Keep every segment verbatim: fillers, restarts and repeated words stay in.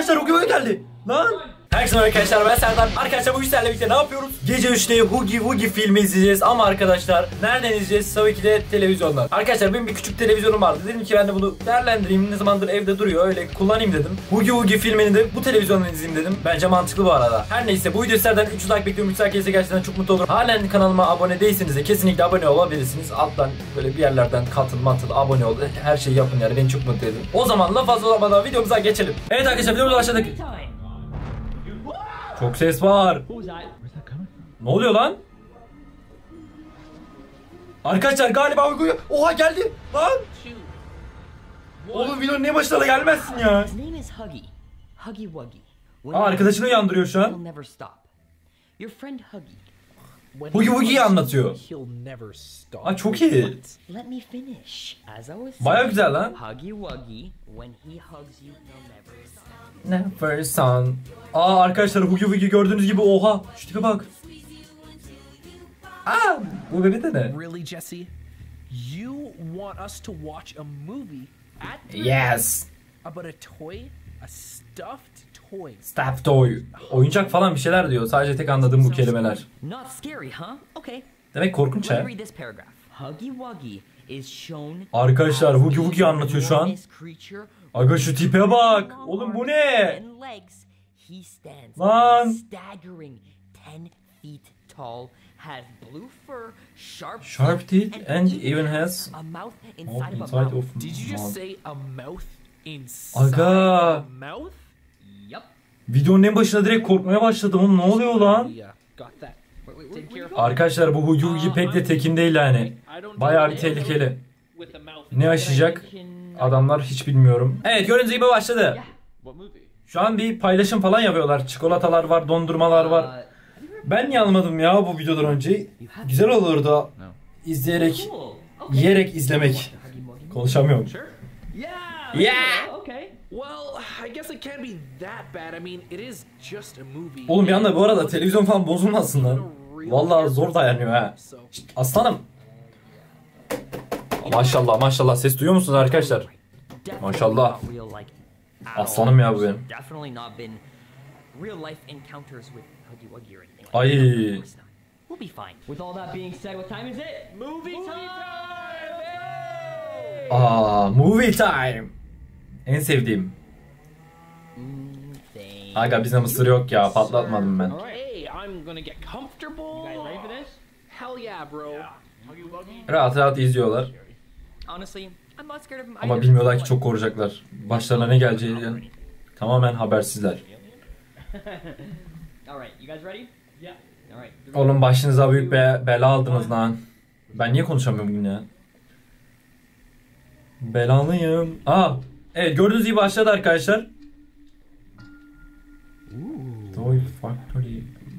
arkadaşlar Hugi Hugi geldi. Lan. Herkese arkadaşlar, ben Serdar. Arkadaşlar bu sizlerle birlikte ne yapıyoruz? Gece üçte Hugi Hugi filmi izleyeceğiz ama arkadaşlar nereden izleyeceğiz? Tabii ki de televizyondan. Arkadaşlar benim bir küçük televizyonum vardı. Dedim ki ben de bunu değerlendireyim. Ne zamandır evde duruyor, öyle kullanayım dedim. Hugi Hugi filmini de bu televizyondan izleyeyim dedim. Bence mantıklı bu arada. Her neyse bu video sizlerden üç yüz like bekliyorum. üç yüz like gelirse gerçekten çok mutlu olurum. Halen kanalıma abone değilseniz de kesinlikle abone olabilirsiniz. Alttan böyle bir yerlerden katıl matıl abone ol. Her şeyi yapın yani, beni çok mutlu edin. O zaman laf fazla olmadan videomuza geçelim. Evet arkadaşlar videomuza başladık. Çok ses var. Ne oluyor lan? Arkadaşlar galiba uyguyu... Oha geldi lan. Oğlum videonun ne başına da gelmezsin ya. Aa, arkadaşını uyandırıyor şu an. Hugi Hugi'yi anlatıyor. Aa, çok iyi. Baya güzel lan. Never son. Aa arkadaşlar Hugi Hugi gördüğünüz gibi, oha şu tipe bak. Aa bu bebek de ne? Really Jesse? You want us to watch a movie at Yes. about a toy, a stuffed toy. Stuffed toy. Oyuncak falan bir şeyler diyor. Sadece tek anladığım bu kelimeler. Not scary, huh? Okay. Demek korkunç ha. Read this paragraph. Huggy Wuggy is shown. Arkadaşlar Hugi Hugi anlatıyor şu an. Aga şu tipe bak. Oğlum bu ne? Lan. Staggering ten feet tall, has blue fur, sharp, Sharp teeth and even has a mouth mouth inside inside of a mouth. of Did you just mouth. say a mouth inside Aga. a mouth? Yup. Videonun en başına direkt korkmaya başladım. Oğlum ne oluyor lan? Yeah, got that. Wait, wait, wait, wait. Arkadaşlar bu Hugi Hugi pek de tekin değil yani. Bayağı bir tehlikeli. Ne aşacak? Adamlar hiç bilmiyorum. Evet gördüğünüz gibi başladı. Şu an bir paylaşım falan yapıyorlar. Çikolatalar var, dondurmalar var. Ben niye almadım ya bu videodan önce? Güzel olurdu izleyerek, yiyerek izlemek. Konuşamıyorum. Yeah. Yeah. Okay. Well, I guess it can't be that bad. I mean, it is just a movie. Oğlum bir anda bu arada televizyon falan bozulmasın lan. Vallahi zor dayanıyor ha. Şişt, aslanım. Maşallah maşallah, ses duyuyor musunuz arkadaşlar? Maşallah. Aslanım ya bu benim. Ay. We'll be fine. With all that being said, what time is it? Movie time! Aa, movie time. En sevdiğim. Aga bizde mısır yok ya, patlatmadım ben. Hey, I'm gonna get comfortable. You guys ready for this? Hell yeah, bro. Rahat rahat izliyorlar. Honestly, I'm not scared of him. Ama bilmiyorlar ki çok koruyacaklar. Başlarına ne geleceğinden tamamen habersizler. Alright, you guys ready? Yeah. Alright. Oğlum başınıza büyük be bela aldınız lan. Ben niye konuşamıyorum bugün ya? Belalıyım. Aa, evet gördüğünüz gibi başladı arkadaşlar. Toy Factory.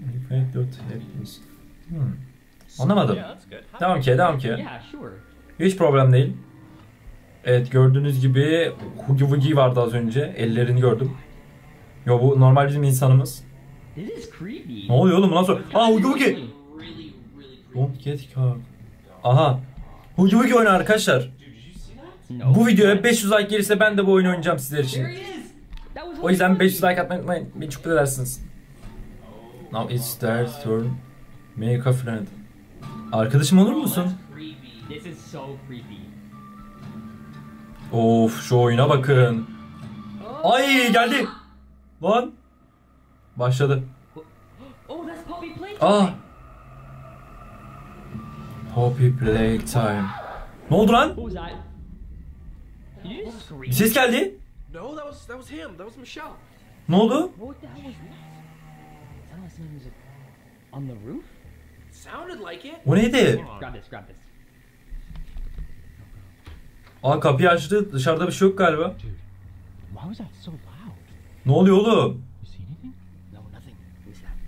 Hmm. Anlamadım. Devam ki, devam ki. Yeah, sure. Hiç problem değil. Evet gördüğünüz gibi Hugi Hugi vardı az önce. Ellerini gördüm. Yo bu normal bizim insanımız. This is creepy. Ne oluyor oğlum, nasıl? Aa Hugi Hugi. Don't get caught. Aha. Hugi Hugi oyunu arkadaşlar. Bu videoya beş yüz like gelirse ben de bu oyunu oynayacağım sizler için. O yüzden beş yüz like atmayı unutmayın. Beni çok edersiniz. Now it's their turn. Make a friend. Arkadaşım olur musun? This is so creepy. Of şu oyuna bakın. Ay geldi. Lan. Başladı. Oh, that's Poppy playtime. Aa. Poppy playtime. Ne oldu lan? What was that? Did you just scream? Bir ses geldi. No, that was that was him. That was Michelle. Ne oldu? What the hell was that? Sounded like something was on the roof? Sounded like it. O neydi? Grab this, grab this. Aa kapıyı açtı. Dışarıda bir şey yok galiba. Why was that so loud? Ne oluyor oğlum? You see anything? No, nothing. Who's that?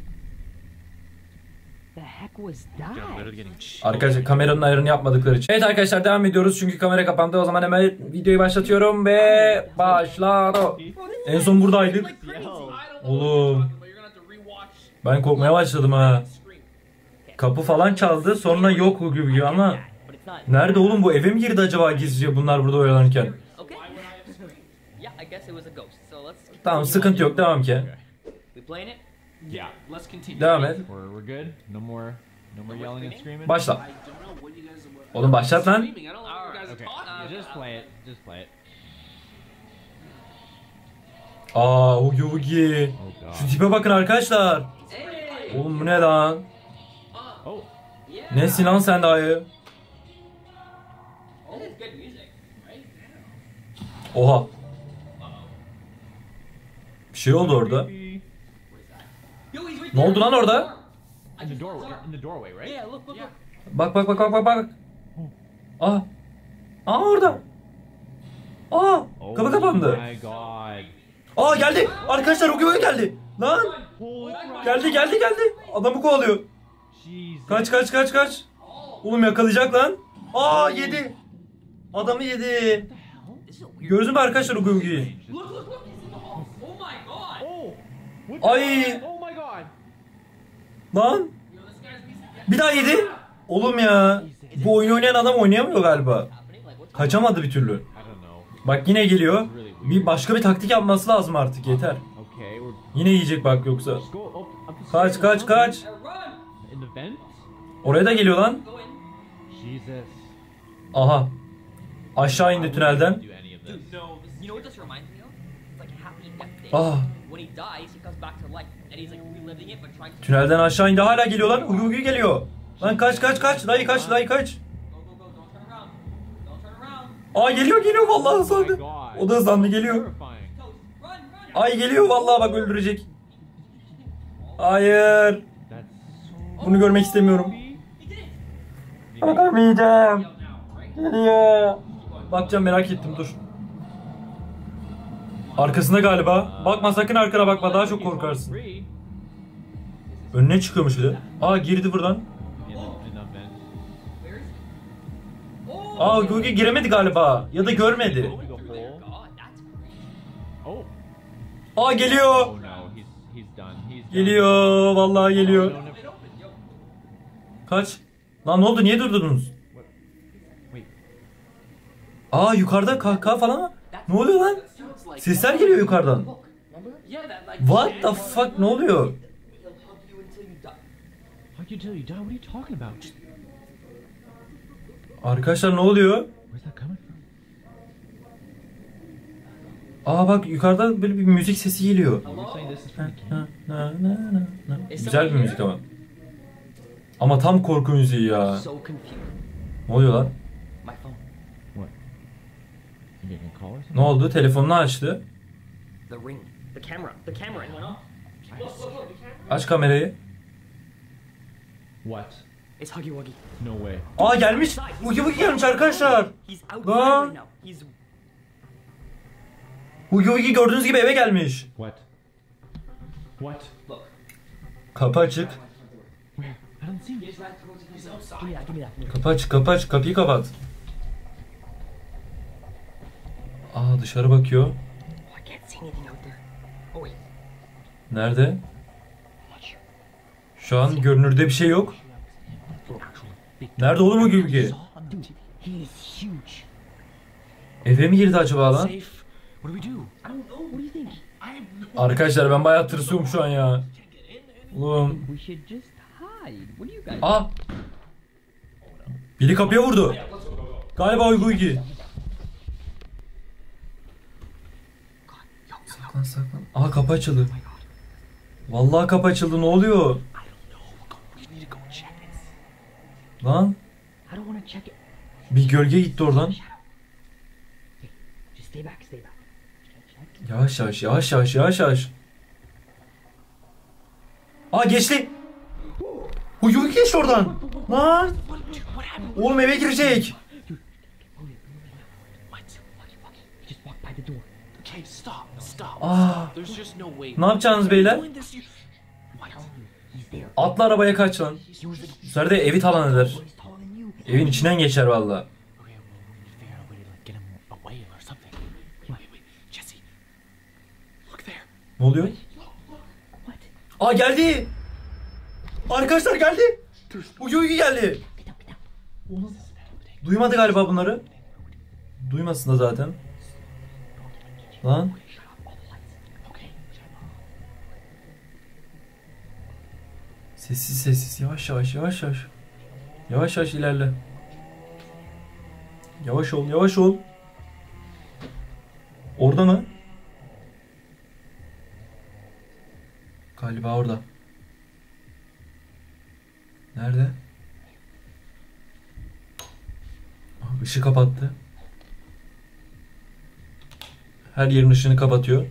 The heck was that? Arkadaşlar kameranın ayarını yapmadıkları için. Evet arkadaşlar devam ediyoruz çünkü kamera kapandı. O zaman hemen videoyu başlatıyorum ve başladı. En son buradaydık. Oğlum. Ben korkmaya başladım ha. Kapı falan çaldı, sonra yok gibi ama nerede oğlum bu, eve mi girdi acaba gizlice bunlar burada oyalanırken? I guess it was a ghost. So let's. Tamam, sıkıntı yok, devam ki. We playing it? Yeah, let's continue. Devam et. We're, we're good. No more, no more yelling and screaming. Başla. I don't know what you guys were. Oğlum başlat lan. Screaming. I don't know what you guys are Okay, talking yeah, just play it. Just play it. Aa, Hugi Hugi. Oh Şu god. tipe bakın arkadaşlar. Oğlum bu ne lan? Oh. Nesin lan sen dayı? Oh, it's good music. Oha. Bir şey oldu orada. Creepy. Yo, he's right Ne there. oldu lan orada? In the doorway. In the doorway, right? Yeah, look, look, look. Bak bak bak bak bak bak. Aa. Aa orada. Aa. Oh Kapı kapandı. my god. Aa geldi. Arkadaşlar Hugi Hugi geldi. Lan. Holy crap. Geldi geldi geldi. Adamı kovalıyor. Jesus. Kaç kaç kaç kaç. Oğlum yakalayacak lan. Aa yedi. Adamı yedi. This is a weird. Gördünüz mü arkadaşlar Hugi Hugi'yi? Look, look, look. It's in the hall. Oh my god. Oh. What Ay. the- Oh my god. Lan. Bir daha yedi. Oğlum ya. Bu oyunu oynayan adam oynayamıyor galiba. Happening? Like, what's Kaçamadı bir türlü. I don't know. Bak yine geliyor. Bir başka bir taktik yapması lazım artık, yeter. Okay, we're. Yine yiyecek bak yoksa. Just go up, up the Kaç stairs kaç or kaç. Now run. something. In the vent? Oraya da geliyor lan. Go in. Jesus. Aha. Aşağı indi tünelden. Do any of this. No, this is you know what this reminds me of? It's like Happy Death Day. Ah. When he dies, he comes back to life, and he's like reliving it, but trying to. Tünelden aşağı indi, hala geliyor lan. Hugi Hugi geliyor. Lan kaç kaç kaç. Dayı kaç dayı kaç. Go, go, go! Don't turn around. Don't turn around. Aa geliyor geliyor vallahi hızlandı. Oh my god. O da hızlandı, geliyor. Terrifying. Toast. Run, run. Ay geliyor vallahi, bak öldürecek. Hayır. That's so. Bunu görmek istemiyorum. He did it. Bakamayacağım. Now, right? Geliyor. Bakacağım, merak ettim, dur. Arkasında galiba. Bakma sakın, arkana bakma, daha çok korkarsın. Free. In Önüne çıkıyormuş bir de. Aa girdi buradan. the, in the vent. Where is he? Oh. Aa Hugi giremedi galiba. Ya da görmedi. Through the hole. God, that's creepy. Oh. Aa geliyor. Oh no, he's he's done. He's done. Geliyor. Vallahi geliyor. No, no, no. It opened, yo. Kaç. Lan ne oldu? Niye durdurdunuz? Wait. Aa yukarıda kahkaha falan mı? Ne oluyor lan? Sounds like. Sesler geliyor yukarıdan. Look, remember? Yeah, that like. What the fuck? Ne oluyor? He'll hug you until you die. How can you tell you die? What are you talking about? Arkadaşlar ne oluyor? Where's that coming from? Aa bak yukarıda böyle bir müzik sesi geliyor. Oh, you're saying this is from the Na, game? na, na, na, na. Güzel bir müzik ama. Ama tam korku müziği ya. So confused. Ne oluyor lan? My phone. What? You getting a call or something? Ne oldu? Telefonunu açtı. The ring. The camera. The camera. It went off. Aç kamerayı. What? It's Huggy Wuggy. No way. Aa gelmiş. Hugi Hugi gelmiş arkadaşlar. He's outside Lan. right now. He's. Hugi Hugi gördüğünüz gibi eve gelmiş. What? What? Look. Kapı açık. Where? I don't see him. He's right towards. He's outside. Give me that. Give me that. Give me that. Kapı aç, kapı aç, kapıyı kapat. Aa dışarı bakıyor. Oh, I can't see anything out there. Oh wait. Nerede? I'm not sure. Şu an görünürde bir şey yok. Nerede oğlum Hugi Hugi? Dude, he is huge. Eve mi girdi acaba lan? Safe. What do we do? I don't know. What do you think? Arkadaşlar ben bayağı tırsıyorum şu an ya. Oğlum. We should just hide. What do you guys? Aa. Biri kapıya vurdu. Galiba Hugi Hugi. Saklan saklan. Aa kapı açıldı. Vallahi kapı açıldı, ne oluyor? We need to go check it. Lan. I don't want to check it. Bir gölge gitti oradan. Hey, just stay back. Stay back. Check. Yavaş yavaş yavaş yavaş yavaş yavaş. Aa geçti. Hugi Hugi geçti oradan. Lan. Oğlum eve girecek. What? Wuggy Wuggy. He just walked by the door. Okay, stop, stop. Aa. There's just no way. Ne yapacaksınız beyler? Doing this, you- What? He's there. Atla arabaya kaç lan. He was the. Bu sefer de evi talan eder. He's taller than you. Evin içinden geçer valla. Okay, well, we need to figure out a way to like get him away or something. Wait, wait, wait, Jesse. Look there. Ne oluyor? What? Aa geldi. Arkadaşlar geldi. Hugi Hugi geldi. Duymadı galiba bunları. Duymasın da zaten. Lan. Sessiz sessiz yavaş yavaş yavaş yavaş. Yavaş yavaş ilerle. Yavaş ol yavaş ol. Orada mı? Galiba orada. Nerede? Işığı kapattı. Her yerin ışığını kapatıyor.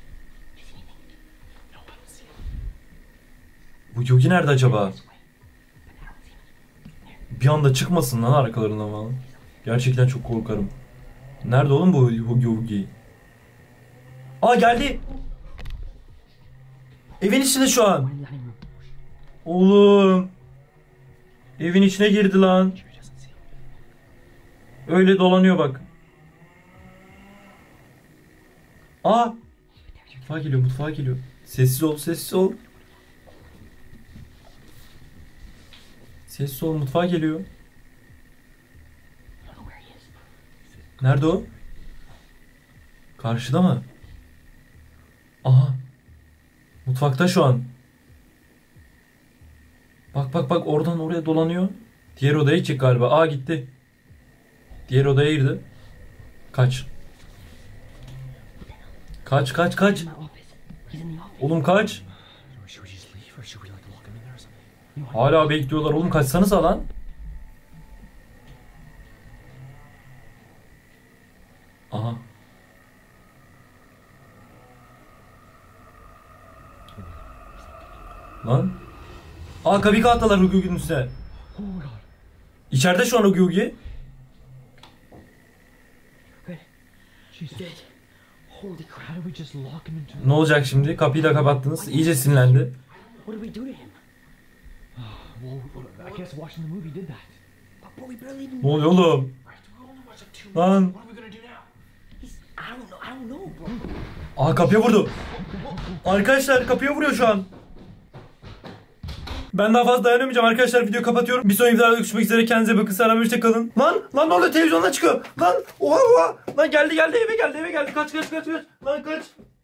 Bu Yogi nerede acaba? Bir anda çıkmasın lan arkalarından falan. Gerçekten çok korkarım. Nerede oğlum bu Yogi? Aa geldi. Evin içinde şu an. Oğlum. Evin içine girdi lan. Öyle dolanıyor bak. Aa. Mutfağa geliyor, mutfağa geliyor. Sessiz ol, sessiz ol. Sessiz ol, mutfağa geliyor. Nerede o? Karşıda mı? Aha. Mutfakta şu an. Bak bak bak oradan oraya dolanıyor. Diğer odaya gidecek galiba. Aa gitti. Diğer odaya girdi. Kaç. Kaç kaç kaç. Oğlum kaç. Hala bekliyorlar oğlum, kaçsanıza lan. Aha. Lan. Aa kabika attılar Hugi'nin üstüne. İçeride şu an Hugi. Holy crap. How do we just lock him into Ne olacak şimdi? Kapıyı da kapattınız. İyice sinirlendi. What did we do to him? Well, I guess watching the movie did that. But we barely even. Ne oluyor oğlum? Lan. He's, I don't know. I don't know, bro. Aa kapıya vurdu. Arkadaşlar kapıya vuruyor şu an. Ben daha fazla dayanamayacağım arkadaşlar, videoyu kapatıyorum. Bir sonraki videoda görüşmek üzere, kendinize bakın, selamünaleyküm, kalın. Lan lan ne oluyor, televizyondan çıkıyor. Lan oha oha. Lan geldi geldi eve geldi eve geldi, kaç kaç kaç kaç. Lan kaç.